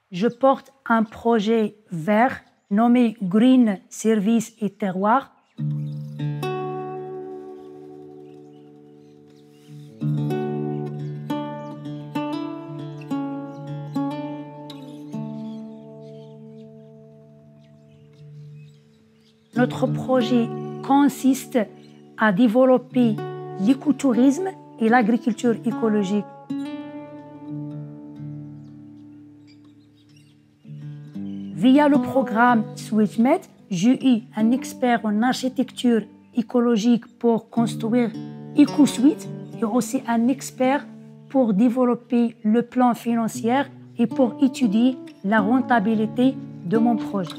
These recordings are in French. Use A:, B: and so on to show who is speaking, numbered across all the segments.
A: Je porte un projet vert nommé Green Service et Terroir. Notre projet consiste à développer l'écotourisme et l'agriculture écologique. Via le programme SwitchMed, j'ai eu un expert en architecture écologique pour construire EcoSuite et aussi un expert pour développer le plan financier et pour étudier la rentabilité de mon projet.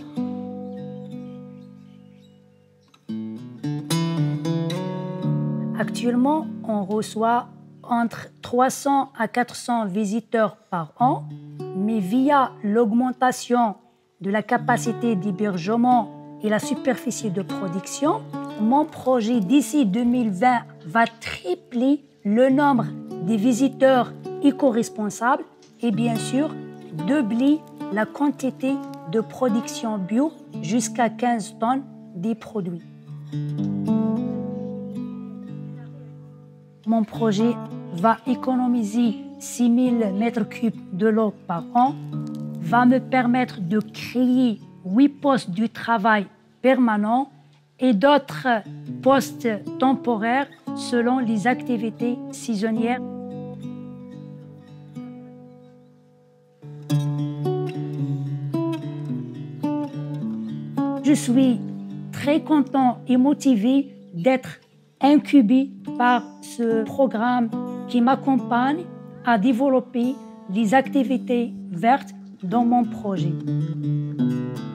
A: Actuellement, on reçoit entre 300 à 400 visiteurs par an, mais via l'augmentation de la capacité d'hébergement et la superficie de production, mon projet d'ici 2020 va tripler le nombre des visiteurs éco-responsables et bien sûr doubler la quantité de production bio jusqu'à 15 tonnes des produits. Mon projet va économiser 6 000 mètres cubes de l'eau par an, va me permettre de créer 8 postes de travail permanents et d'autres postes temporaires selon les activités saisonnières. Je suis très content et motivé d'être incubé par ce programme qui m'accompagne à développer les activités vertes dans mon projet.